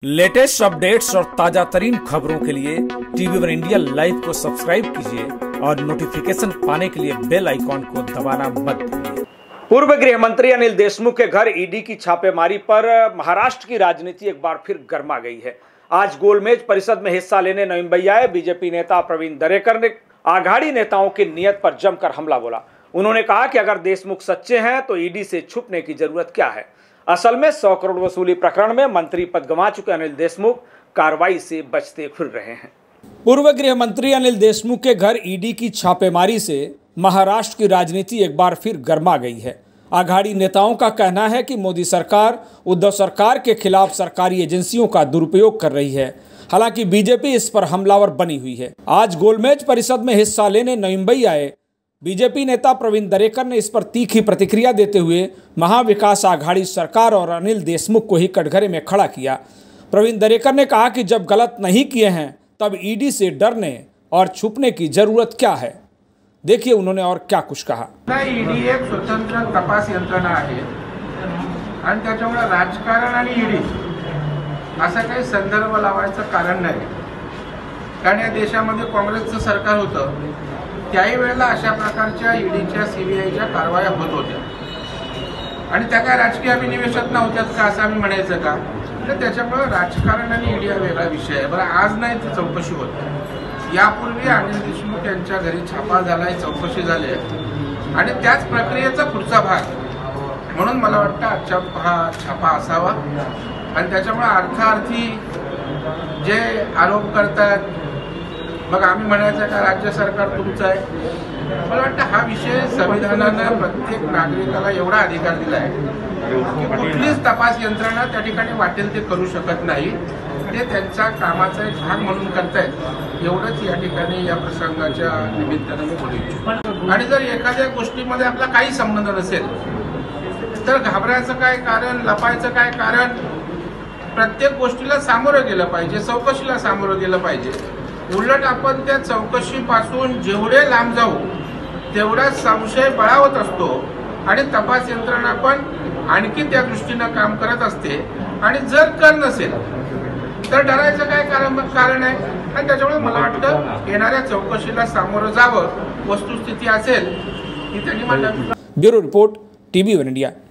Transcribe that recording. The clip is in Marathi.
लेटेस्ट अपडेट्स और ताजा तरीन खबरों के लिए टीवी1 इंडिया लाइव को सब्सक्राइब कीजिए और नोटिफिकेशन पाने के लिए बेल आइकॉन को दबाना मत भूलिए। पूर्व गृह मंत्री अनिल देशमुख के घर ईडी की छापेमारी पर महाराष्ट्र की राजनीति एक बार फिर गर्मा गई है। आज गोलमेज परिषद में हिस्सा लेने नई मुंबई आए बीजेपी नेता प्रवीण दरेकर ने आघाड़ी नेताओं की नीयत पर जमकर हमला बोला। उन्होंने कहा कि अगर देशमुख सच्चे हैं तो ईडी से छुपने की जरूरत क्या है। असल में 100 करोड़ वसूली प्रकरण में मंत्री पद गंवा चुके अनिल देशमुख कार्रवाई से बचते फिर रहे हैं। पूर्व गृह मंत्री अनिल देशमुख के घर ईडी की छापेमारी से महाराष्ट्र की राजनीति एक बार फिर गर्मा गई है। आघाड़ी नेताओं का कहना है कि मोदी सरकार उद्धव सरकार के खिलाफ सरकारी एजेंसियों का दुरुपयोग कर रही है। हालांकि बीजेपी इस पर हमलावर बनी हुई है। आज गोलमेज परिषद में हिस्सा लेने नई मुंबई आए बीजेपी नेता प्रवीण दरेकर ने इस पर तीखी प्रतिक्रिया देते हुए महाविकास आघाड़ी सरकार और अनिल देशमुख को ही कटघरे में खड़ा किया। प्रवीण दरेकर ने कहा कि जब गलत नहीं किए हैं तब ईडी से डरने और छुपने की जरूरत क्या है। देखिए उन्होंने और क्या कुछ कहा। ईडी एक स्वतंत्र तपास यंत्रणा आहे आणि त्याच्यामुळे राजकारण आणि ईडी असा काही संदर्भ लावायचं कारण नाही। कारण या देशामध्ये काँग्रेसचं सरकार होतं त्याही वेळेला अशा प्रकारच्या ईडीच्या सीबीआयच्या कारवाया होत होत्या आणि त्या काय राजकीय अभिनिवेशात नव्हत्यात का असं आम्ही म्हणायचं का। तर त्याच्यामुळे राजकारण आणि ईडी हा वेगळा विषय आहे। बरं आज नाही ती चौकशी होत। यापूर्वी अनिल देशमुख यांच्या घरी छापा झालाय, चौकशी झाली आणि त्याच प्रक्रियेचा पुढचा भाग म्हणून मला वाटतं आजच्या हा छापा असावा आणि त्याच्यामुळे अर्थार्थी जे आरोप करतात मग आम्ही म्हणायचं का राज्य सरकार तुमचं आहे। मला वाटतं हा विषय संविधानानं प्रत्येक नागरिकाला एवढा अधिकार दिला आहे की कुठलीच तपास यंत्रणा त्या ठिकाणी वाटेल ते करू शकत नाही। ते त्यांच्या कामाचा एक भाग म्हणून करतायत एवढंच या ठिकाणी या प्रसंगाच्या निमित्तानं मी बोलू इच्छितो। आणि जर एखाद्या गोष्टीमध्ये आपला काही संबंध नसेल तर घाबरायचं काय कारण, लपायचं काय कारण। प्रत्येक गोष्टीला सामोरं गेलं पाहिजे, चौकशीला सामोरं गेलं पाहिजे। उलट आपण त्या चौकशीपासून जेवढे लांब जाऊ तेवढा संशय बळावत असतो आणि तपास यंत्रणा पण आणखी त्या दृष्टीनं काम करत असते। आणि जर कर नसेल तर डरायचं काय कारण आहे। आणि त्याच्यामुळे मला वाटतं येणाऱ्या चौकशीला सामोरं जावं, वस्तुस्थिती असेल की त्यांनी मला। Bureau report TV one India.